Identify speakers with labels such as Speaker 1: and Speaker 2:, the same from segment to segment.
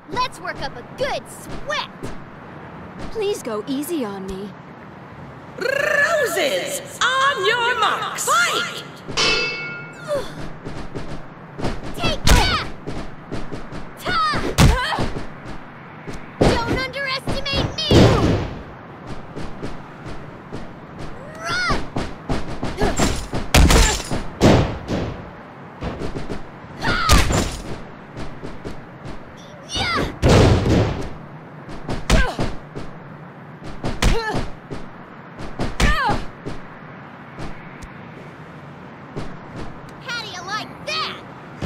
Speaker 1: Let's work up a good sweat!
Speaker 2: Please go easy on me.
Speaker 3: Roses! On your marks! Fight!
Speaker 1: Take that! Ta! Don't underestimate me! Run! Yeah! How do you like that?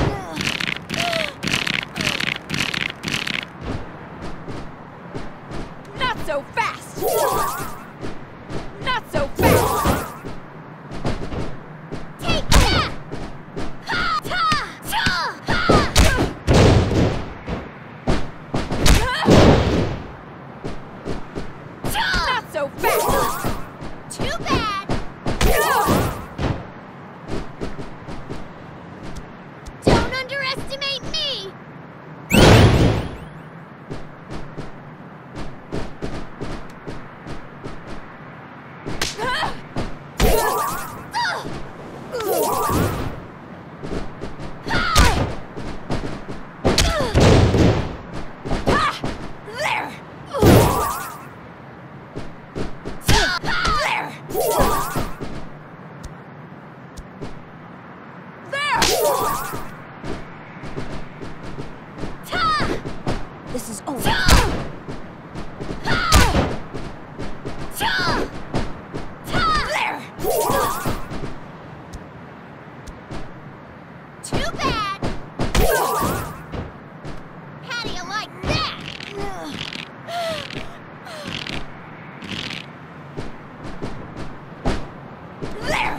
Speaker 2: Not so fast! Not so fast!
Speaker 1: Take that! Ha! Ta! Ta! Ha! Ta!
Speaker 2: Not so fast!
Speaker 1: Too bad! Don't underestimate me!
Speaker 2: There! This is over. There!
Speaker 1: Too bad! How do you like that?
Speaker 2: There!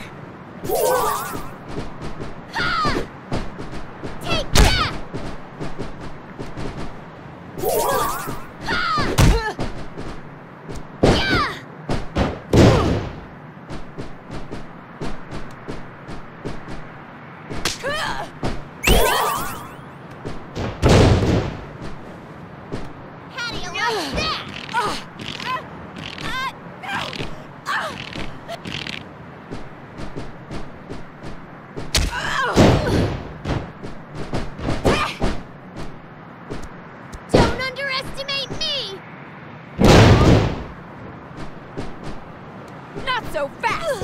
Speaker 1: Ha! Take that! Ha! Yeah! How do you like that? Don't underestimate me!
Speaker 2: Not so fast!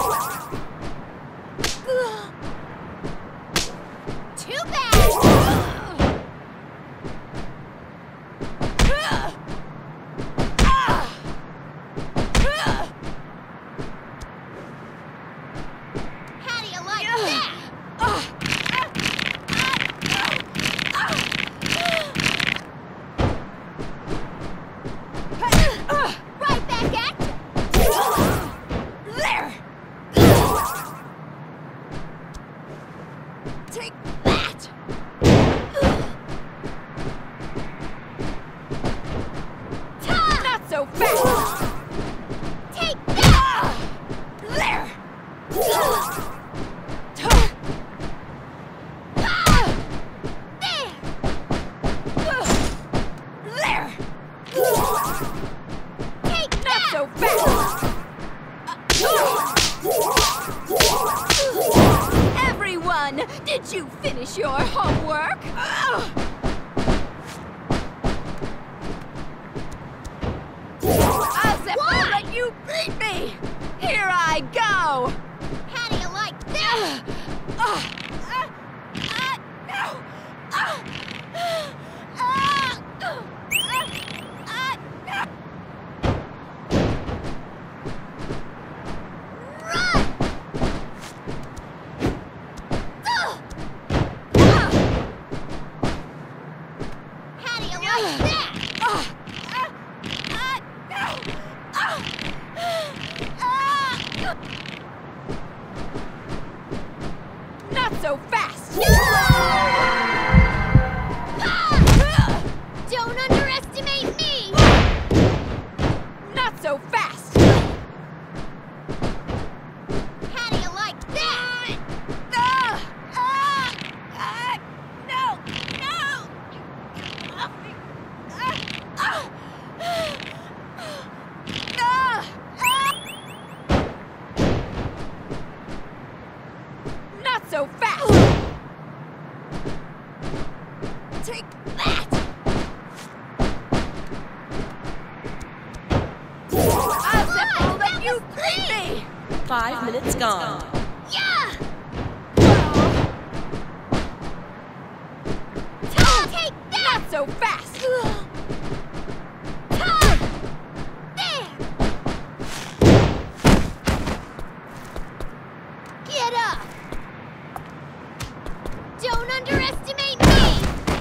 Speaker 1: Too bad! How do you like that? Right back at you!
Speaker 2: There! Take that! Not so fast!
Speaker 1: Take that!
Speaker 2: There! There!
Speaker 1: Take
Speaker 2: Not
Speaker 1: that!
Speaker 2: so fast! Everyone, did you finish your homework? I'll never let you beat me! Here I go!
Speaker 1: How do you like that? Run! How do you like that?
Speaker 2: Not so fast!
Speaker 1: Don't underestimate me!
Speaker 2: Not so fast!
Speaker 1: How do you like that?
Speaker 2: No! No! so fast! Take that! I'll let you beat me!
Speaker 3: 5 minutes gone.
Speaker 1: Yeah! Take that!
Speaker 2: Not so fast!
Speaker 1: There! Get up! Don't underestimate me!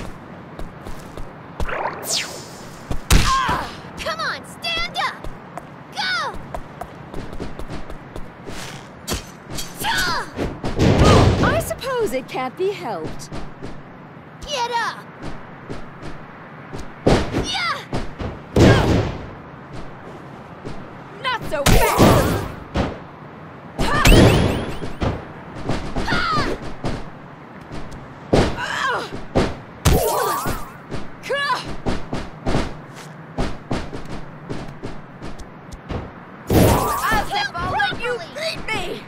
Speaker 1: Come on, stand up! Go!
Speaker 2: I suppose it can't be helped.
Speaker 1: Get up! Yeah!
Speaker 2: Not so fast! I'll let you beat me!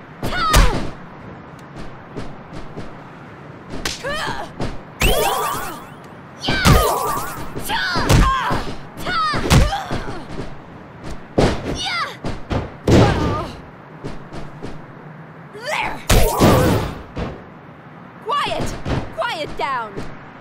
Speaker 2: There! Quiet! Quiet down!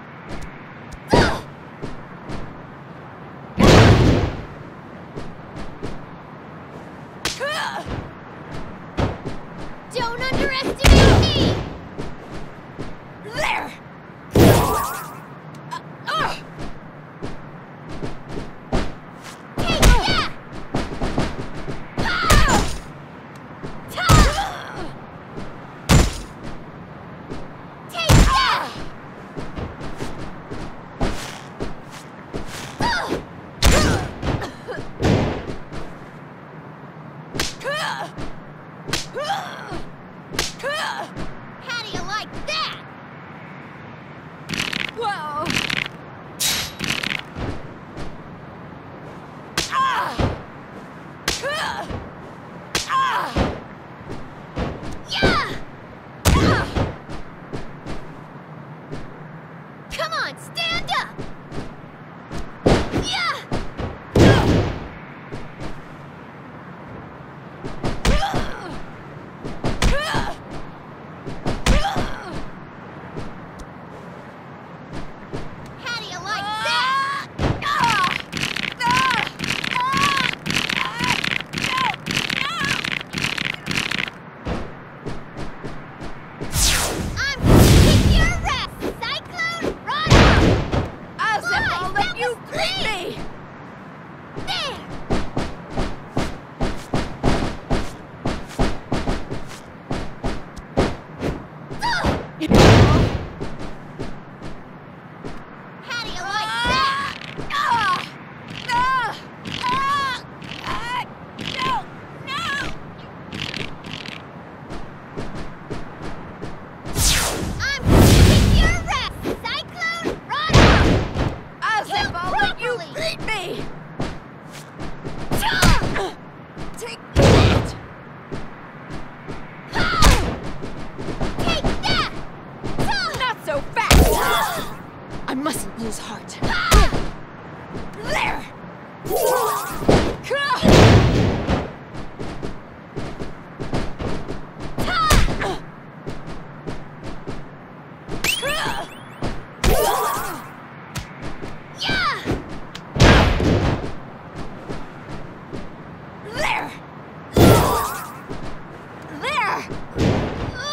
Speaker 1: Don't underestimate me!
Speaker 2: There!
Speaker 1: Take that! Take that! How do you like that?
Speaker 2: Whoa!
Speaker 1: Yeah! Come on, stand up! Yeah! How do you like that? I'm gonna kick your ass! Cyclone, run out!
Speaker 2: I'll let you
Speaker 1: was
Speaker 2: beat me!
Speaker 1: There! How do you like that? I'm gonna kick your ass! Cyclone, run out!
Speaker 2: I'll let you
Speaker 1: properly.
Speaker 2: beat me! Take
Speaker 1: that! Take that!
Speaker 2: not so fast! I mustn't lose heart. There!
Speaker 1: Yeah!
Speaker 2: There! There!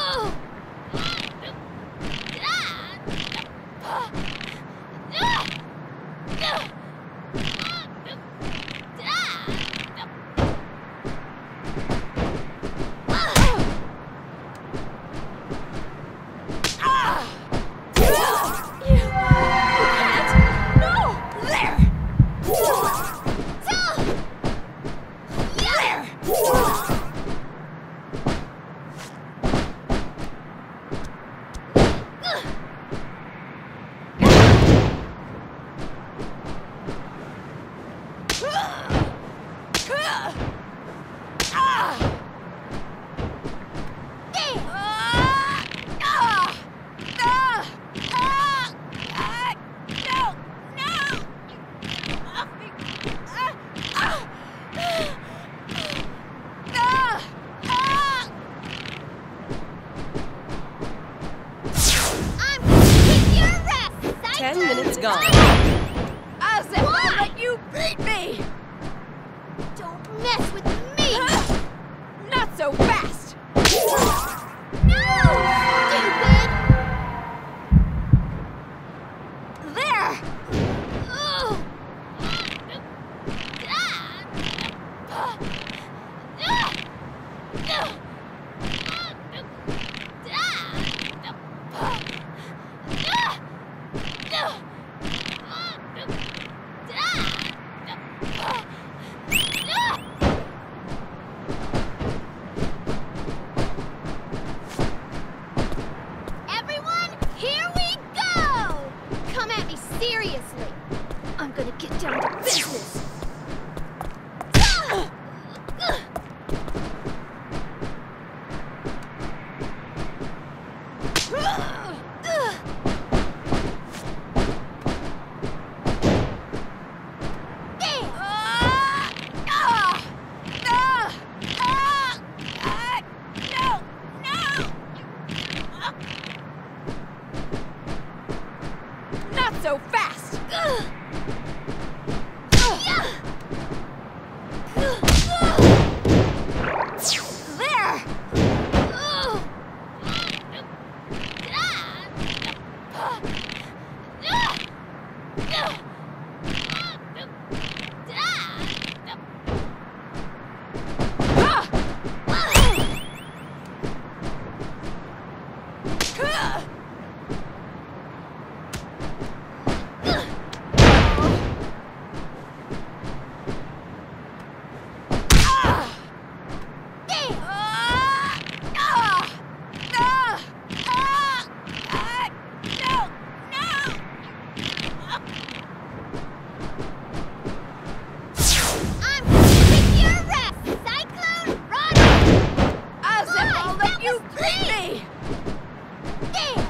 Speaker 1: Ooh.
Speaker 3: 10 minutes gone.
Speaker 2: As if I'll let you beat me!
Speaker 1: Don't mess with me!
Speaker 2: Not so fast!
Speaker 1: No! Stupid!
Speaker 2: There!
Speaker 1: Ugh. Everyone, here we go! Come at me seriously. I'm gonna get down to business.
Speaker 2: Not so fast! There!
Speaker 1: I'm gonna kick your ass, Cyclone Runner!
Speaker 2: As if I'll let you beat me!
Speaker 1: Damn!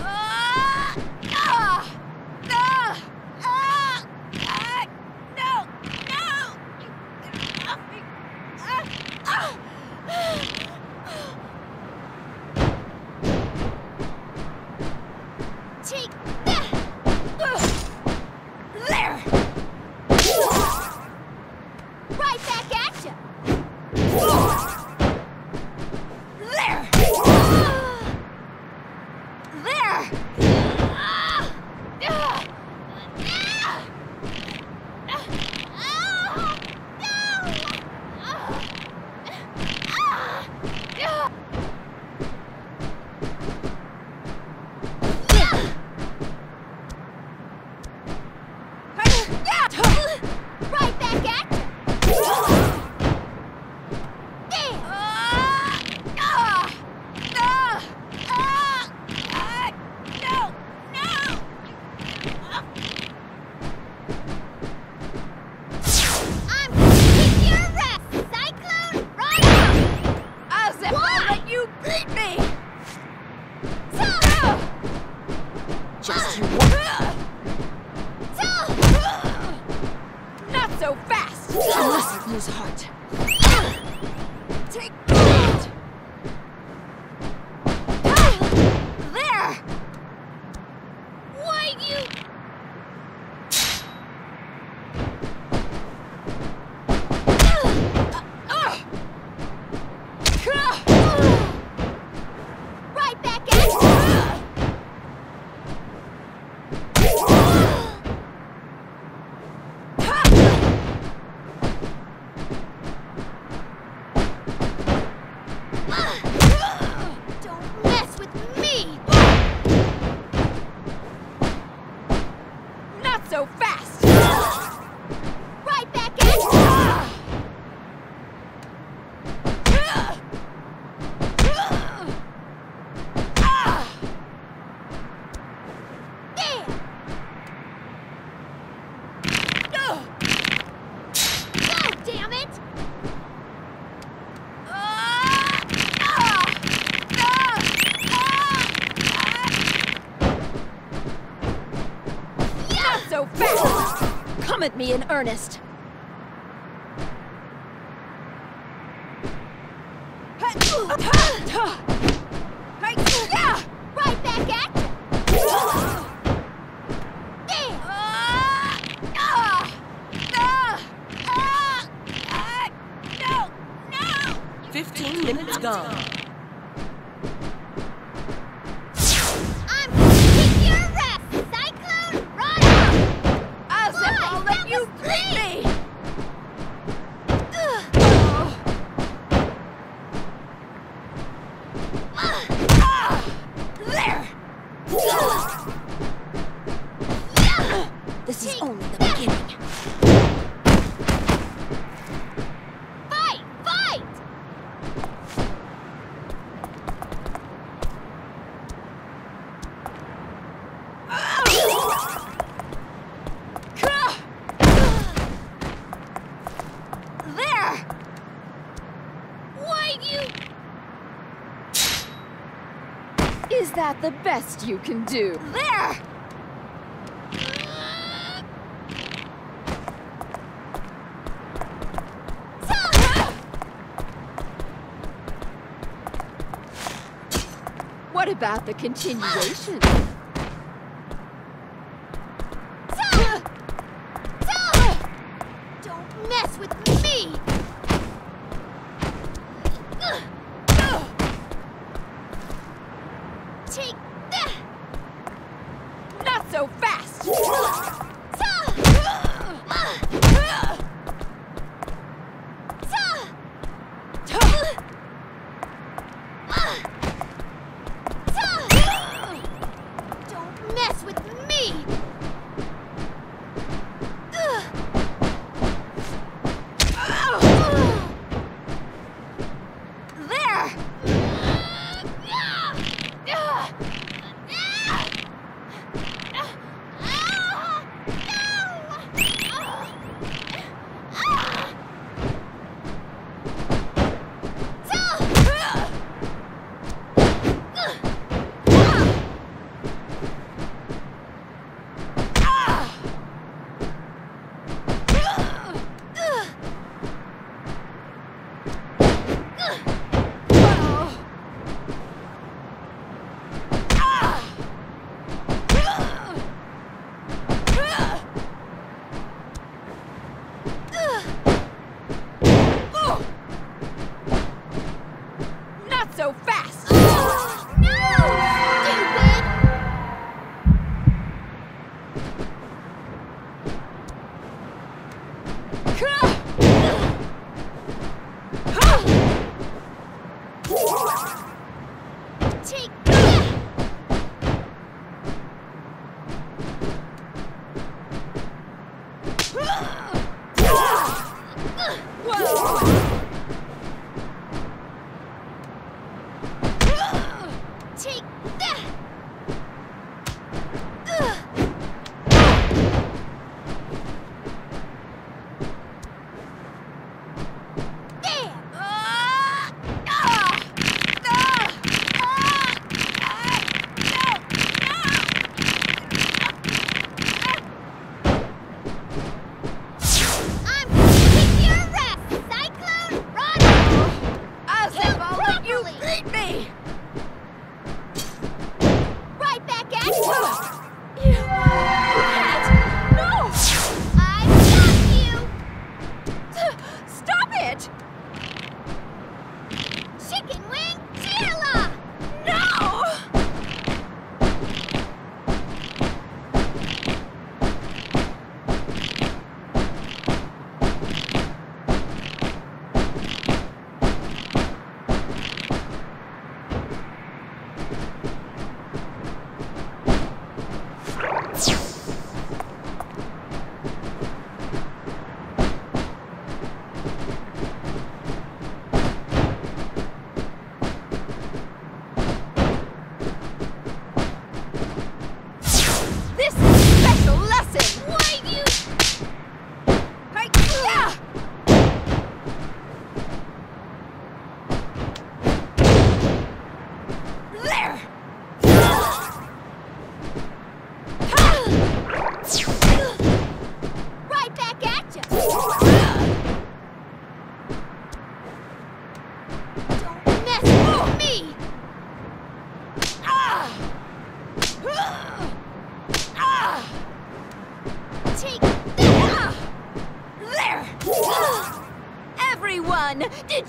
Speaker 1: Take that!
Speaker 2: There!
Speaker 1: Right back at ya!
Speaker 2: There! There!
Speaker 1: Right back at ya! Damn! I'm gonna kick your ass, Cyclone Runner!
Speaker 2: As if I'll let you beat me!
Speaker 3: Just you
Speaker 2: Not so fast!
Speaker 3: unless you lose heart.
Speaker 2: Take that! There!
Speaker 1: Why you... Right back at ya! Don't mess with me!
Speaker 2: Not so fast!
Speaker 1: Right back at ya! Damn! God damn it!
Speaker 2: Not so fast!
Speaker 3: Come at me in earnest.
Speaker 1: Right back at ya!
Speaker 2: 15 minutes gone.
Speaker 1: I'm gonna kick your ass, Cyclone! Run out!
Speaker 2: As if I'll
Speaker 1: That
Speaker 2: let you
Speaker 1: was
Speaker 2: beat
Speaker 1: great.
Speaker 2: me! There!
Speaker 3: This is only the beginning.
Speaker 1: Fight! Fight!
Speaker 2: There!
Speaker 1: Why'd you...
Speaker 3: Is that the best you can do?
Speaker 2: There!
Speaker 3: What about the continuation?
Speaker 1: Don't mess with me! Take that!
Speaker 2: Not so fast!
Speaker 1: Don't mess with me!
Speaker 2: There! Not so fast!
Speaker 1: No! Stupid! Take that! Take that! There! I'm gonna kick your ass, Cyclone! Run out!
Speaker 2: As if I'll let you
Speaker 1: properly.
Speaker 2: beat me!
Speaker 1: Right back at you!
Speaker 2: You can't! No!
Speaker 1: I've got you!
Speaker 2: Stop it!
Speaker 1: Chicken wing Chilla!
Speaker 2: No!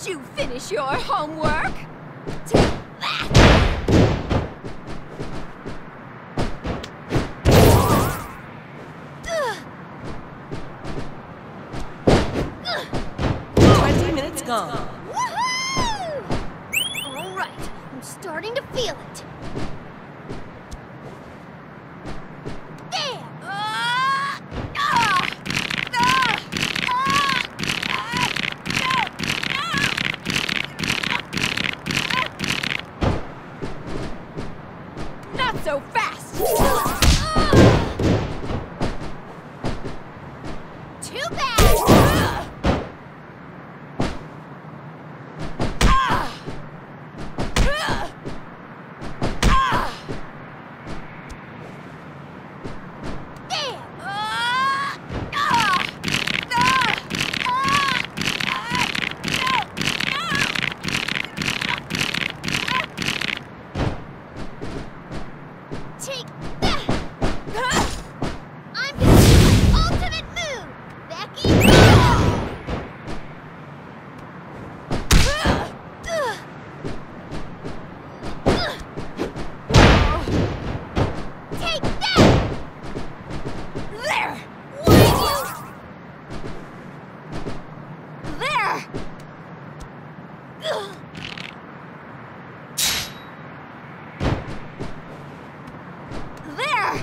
Speaker 3: you finish your homework? Take that!
Speaker 2: Gone.
Speaker 1: Woohoo! All right, I'm starting to feel it. Damn!
Speaker 3: Not so fast!
Speaker 1: Too bad! Take that! I'm gonna do my ultimate move! Becky! Take that!
Speaker 3: There!
Speaker 1: Why you...
Speaker 3: There! There!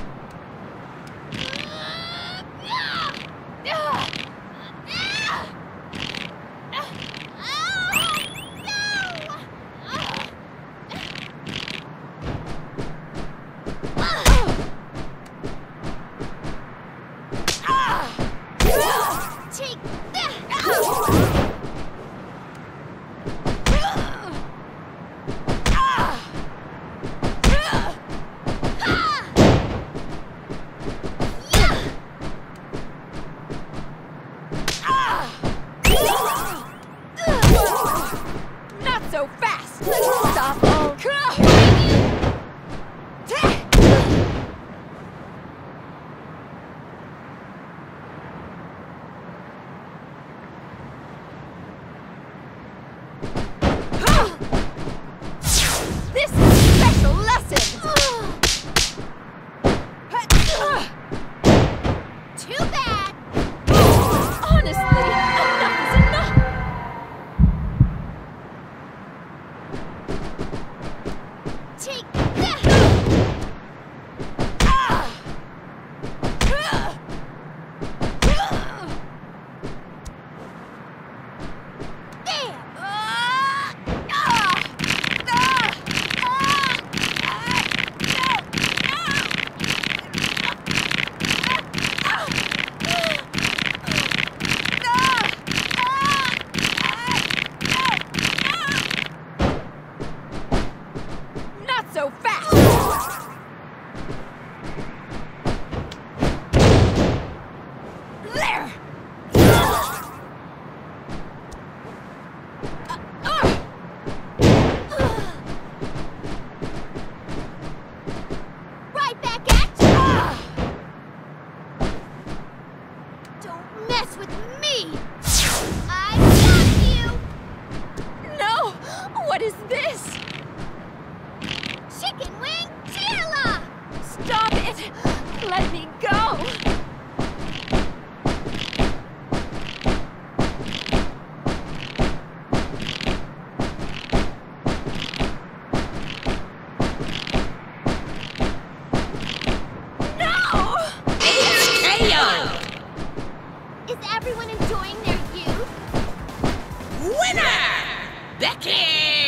Speaker 1: Take that!
Speaker 3: Not so fast! Stop all... This is a special lesson!
Speaker 1: Too bad!
Speaker 3: Honestly, enough is enough!
Speaker 1: Take that!
Speaker 3: Not so fast! There!
Speaker 1: Right back at you! Don't mess with me! I got you!
Speaker 3: No! What is this?
Speaker 1: Chicken wing Chilla!
Speaker 3: Stop it! Let me go! No!
Speaker 1: Is everyone enjoying their youth?
Speaker 2: Winner! Becky!